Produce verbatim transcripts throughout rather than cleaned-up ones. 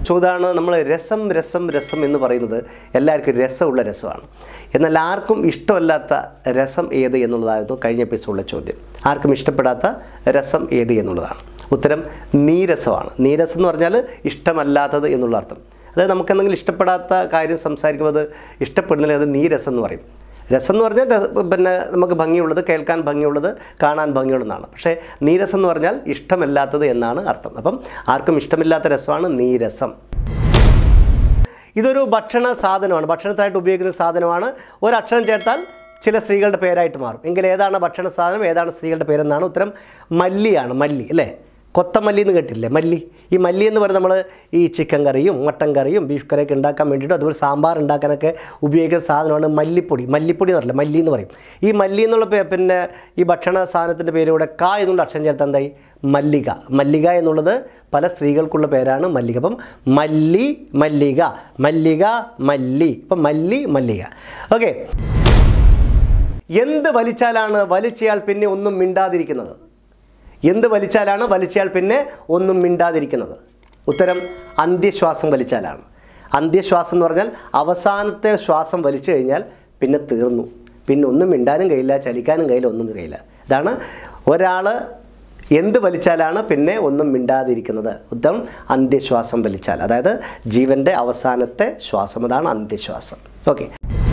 ചോദ്യമാണ് നമ്മൾ രസം രസം രസം എന്ന് പറയുന്നത് എല്ലാവർക്കും രസമുള്ള രസമാണ്. എന്നാൽ ആർക്കും ഇഷ്ടമല്ലാത്ത രസം ഏത് എന്നുള്ളതായിരുന്നു കഴിഞ്ഞ എപ്പിസോഡിലെ ചോദ്യം. ആർക്കും ഇഷ്ടപ്പെടാത്ത രസം ഏത് എന്നുള്ളതാണ്. ഉത്തരം നീരസമാണ്. നീരസം എന്ന് പറഞ്ഞാൽ ഇഷ്ടമല്ലാത്തത് എന്നുള്ള അർത്ഥം. അതായത് നമുക്കെന്തെങ്കിലും ഇഷ്ടപ്പെടാത്ത കാര്യം സംസാരിക്കുമ്പോൾ അത് ഇഷ്ടപ്പെടുന്നില്ല, അത് നീരസം എന്ന് പറയും. രസം എന്ന് പറഞ്ഞാൽ പിന്നെ നമുക്ക് ഭംഗിയുള്ളത്, കേൾക്കാൻ ഭംഗിയുള്ളത്, കാണാൻ ഭംഗിയുള്ളതാണ്. പക്ഷേ നീരസം എന്ന് പറഞ്ഞാൽ ഇഷ്ടമല്ലാത്തത് എന്നാണ് അർത്ഥം. അപ്പം ആർക്കും ഇഷ്ടമില്ലാത്ത രസമാണ് നീരസം. ഇതൊരു ഭക്ഷണ സാധനമാണ്, ഭക്ഷണത്തിനായിട്ട് ഉപയോഗിക്കുന്ന സാധനമാണ്. ഒരക്ഷരം ചേർത്താൽ ചില സ്ത്രീകളുടെ പേരായിട്ട് മാറും. എങ്കിൽ ഏതാണ് ഭക്ഷണ സാധനം, ഏതാണ് സ്ത്രീകളുടെ പേരെന്നാണ് ഉത്തരം. മല്ലിയാണ്. മല്ലി അല്ലേ? കൊത്തമല്ലി എന്ന് കേട്ടില്ലേ? മല്ലി. ഈ മല്ലി എന്ന് പറയുന്നത് നമ്മൾ ഈ ചിക്കൻ കറിയും മട്ടൻ കറിയും ബീഫ് കറിയൊക്കെ ഉണ്ടാക്കാൻ വേണ്ടിയിട്ടും അതുപോലെ സാമ്പാർ ഉണ്ടാക്കാനൊക്കെ ഉപയോഗിക്കുന്ന സാധനമാണ് മല്ലിപ്പൊടി. മല്ലിപ്പൊടി എന്ന് പറയില്ല, മല്ലി എന്ന് പറയും. ഈ മല്ലി എന്നുള്ള പിന്നെ ഈ ഭക്ഷണ സാധനത്തിൻ്റെ പേരിലൂടെ ക എന്നുള്ള അക്ഷരം ചേർത്ത് എന്തായി? മല്ലിക. മല്ലിക എന്നുള്ളത് പല സ്ത്രീകൾക്കുള്ള പേരാണ് മല്ലിക. അപ്പം മല്ലി, മല്ലിക, മല്ലിക, മല്ലി. ഇപ്പം മല്ലി, മല്ലിക. ഓക്കെ. എന്ത് വലിച്ചാലാണ് വലിച്ചയാൾ പിന്നെ ഒന്നും മിണ്ടാതിരിക്കുന്നത്? എന്ത് വലിച്ചാലാണ് വലിച്ചയാൾ പിന്നെ ഒന്നും മിണ്ടാതിരിക്കുന്നത്? ഉത്തരം അന്ത്യശ്വാസം വലിച്ചാലാണ്. അന്ത്യശ്വാസം എന്ന് പറഞ്ഞാൽ അവസാനത്തെ ശ്വാസം വലിച്ചു കഴിഞ്ഞാൽ പിന്നെ തീർന്നു, പിന്നെ ഒന്നും മിണ്ടാനും കഴിയില്ല, ചലിക്കാനും കഴിയില്ല, ഒന്നും കഴിയില്ല. ഇതാണ് ഒരാൾ എന്ത് വലിച്ചാലാണ് പിന്നെ ഒന്നും മിണ്ടാതിരിക്കുന്നത്. ഉത്തരം അന്ത്യശ്വാസം വലിച്ചാൽ, അതായത് ജീവൻ്റെ അവസാനത്തെ ശ്വാസം, അതാണ് അന്ത്യശ്വാസം. ഓക്കെ.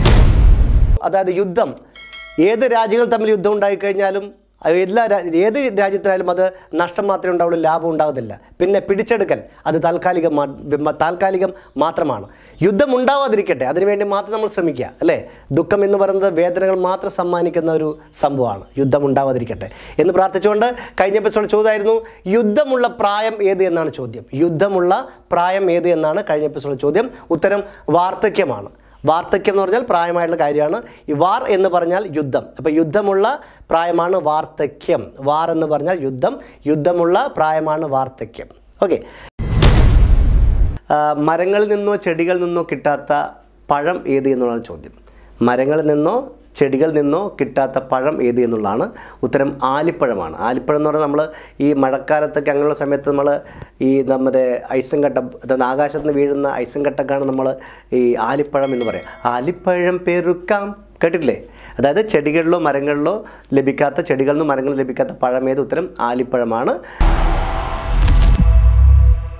അതായത് യുദ്ധം, ഏത് രാജ്യങ്ങൾ തമ്മിൽ യുദ്ധം ഉണ്ടായിക്കഴിഞ്ഞാലും എല്ലാ ഏത് രാജ്യത്തിനായാലും അത് നഷ്ടം മാത്രമേ ഉണ്ടാവുള്ളൂ, ലാഭം ഉണ്ടാകുന്നില്ല. പിന്നെ പിടിച്ചെടുക്കൽ അത് താൽക്കാലികം താൽക്കാലികം മാത്രമാണ്. യുദ്ധം ഉണ്ടാവാതിരിക്കട്ടെ, അതിനുവേണ്ടി മാത്രം നമ്മൾ ശ്രമിക്കുക അല്ലേ? ദുഃഖം എന്ന് പറയുന്നത് വേദനകൾ മാത്രം സമ്മാനിക്കുന്ന ഒരു സംഭവമാണ്. യുദ്ധം ഉണ്ടാവാതിരിക്കട്ടെ എന്ന് പ്രാർത്ഥിച്ചുകൊണ്ട് കഴിഞ്ഞ എപ്പിസോഡ് ചോദ്യമായിരുന്നു യുദ്ധമുള്ള പ്രായം ഏത് എന്നാണ് ചോദ്യം. യുദ്ധമുള്ള പ്രായം ഏത് എന്നാണ് കഴിഞ്ഞ എപ്പിസോഡ് ചോദ്യം. ഉത്തരം വാർദ്ധക്യമാണ്. വാർദ്ധക്യം എന്ന് പറഞ്ഞാൽ പ്രായമായിട്ടുള്ള കാര്യമാണ്. ഈ വാർ എന്ന് പറഞ്ഞാൽ യുദ്ധം. അപ്പോൾ യുദ്ധമുള്ള പ്രായമാണ് വാർദ്ധക്യം. വാർ എന്ന് പറഞ്ഞാൽ യുദ്ധം, യുദ്ധമുള്ള പ്രായമാണ് വാർദ്ധക്യം. ഓക്കെ. മരങ്ങളിൽ നിന്നോ ചെടികളിൽ നിന്നോ കിട്ടാത്ത പഴം ഏത് എന്നുള്ളതാണ് ചോദ്യം. മരങ്ങളിൽ നിന്നോ ചെടികളിൽ നിന്നോ കിട്ടാത്ത പഴം ഏത് എന്നുള്ളതാണ് ഉത്തരം. ആലിപ്പഴമാണ്. ആലിപ്പഴം എന്ന് പറഞ്ഞാൽ നമ്മൾ ഈ മഴക്കാലത്തൊക്കെ അങ്ങനെയുള്ള സമയത്ത് നമ്മൾ ഈ നമ്മുടെ ഐസും കട്ട, അതായത് ആകാശത്ത് നിന്ന് വീഴുന്ന ഐസും കട്ടക്കാണ് നമ്മൾ ഈ ആലിപ്പഴം എന്ന് പറയാം. ആലിപ്പഴം പെറുക്കാം, കേട്ടിട്ടില്ലേ? അതായത് ചെടികളിലോ മരങ്ങളിലോ ലഭിക്കാത്ത, ചെടികളിൽ നിന്നും മരങ്ങളിൽ ലഭിക്കാത്ത പഴം ഏത്? ഉത്തരം ആലിപ്പഴമാണ്.